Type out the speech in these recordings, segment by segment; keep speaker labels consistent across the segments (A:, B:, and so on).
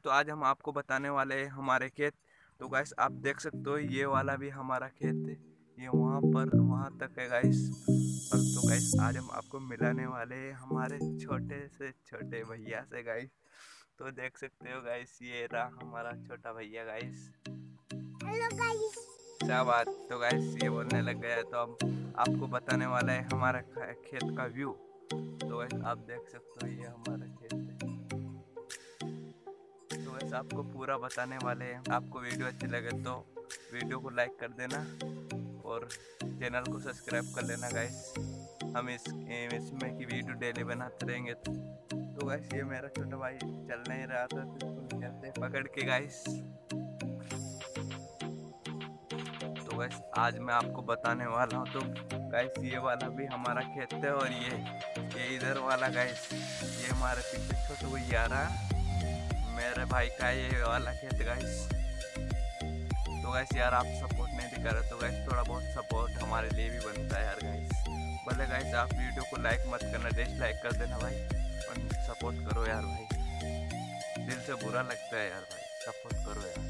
A: तो आज हम आपको बताने वाले हैं हमारे खेत। तो गाइस आप देख सकते हो ये वाला भी हमारा खेत है, ये वहाँ पर वहाँ तक है गाइस। और तो गाइस आज हम आपको मिलाने वाले हैं हमारे छोटे से छोटे भैया से गाइस। तो देख सकते हो गाइस ये रहा हमारा छोटा भैया गाइस।
B: Hello guys.
A: क्या बात। तो गाइस ये बोलने लग गया है, तो हम आपको बताने वाला है हमारा खेत का व्यू। तो गाइस आप देख सकते हो ये हमारा खेत है। तो वैसे आपको पूरा बताने वाले हैं। आपको वीडियो अच्छी लगे तो वीडियो को लाइक कर देना और चैनल को सब्सक्राइब कर लेना गाइस। हम इसमें की वीडियो डेली बनाते रहेंगे। तो गाइस ये मेरा छोटा भाई चल नहीं रहा था, तो इसको चलते पकड़ के गाइस। तो गाइस आज मैं आपको बताने वाला हूँ। तो गाइस ये वाला भी हमारा खेत है और ये इधर वाला गाइस ये हमारे पीछे छोटू भैया आ रहा मेरे भाई का ये वाला खेत गाइस। तो गाइस यार आप सपोर्ट नहीं दिखा रहे, तो गाइस थोड़ा बहुत सपोर्ट हमारे लिए भी बनता है यार गाइस। भले गाइस आप वीडियो को लाइक मत करना, डिसलाइक कर देना भाई, और सपोर्ट करो यार भाई। दिल से बुरा लगता है यार भाई, सपोर्ट करो यार।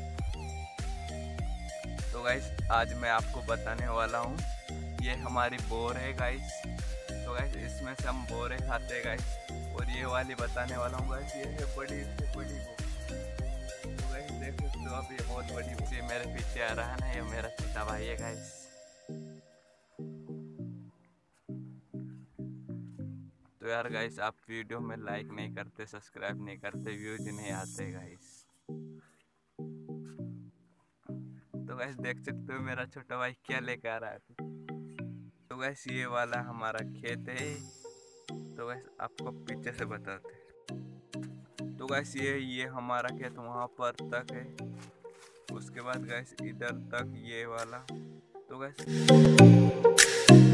A: तो गाइस आज मैं आपको बताने वाला हूँ, ये हमारी बोर है गाइस। तो गाइस इसमें से हम बोरे खाते हैं गाइस। और ये वाली बताने वाला हूँ गाइस, ये है बड़ी से बड़ी बोर। तो गाइस देख सकते हो आप, ये बहुत बड़ी बोर। ये मेरे पीछे आ रहा है ना, ये मेरा छोटा भाई है गाइस। तो यार गाइस आप वीडियो में लाइक नहीं करते, सब्सक्राइब नहीं करते, व्यूज नहीं आते गाइस। तो गाइस देख सकते हो मेरा छोटा भाई क्या लेकर आ रहा है। तो गाइस ये वाला हमारा खेत है। तो गाइस आपको पीछे से बताते हैं। तो गाइस ये हमारा खेत वहाँ पर तक है, उसके बाद गाइस इधर तक ये वाला। तो गाइस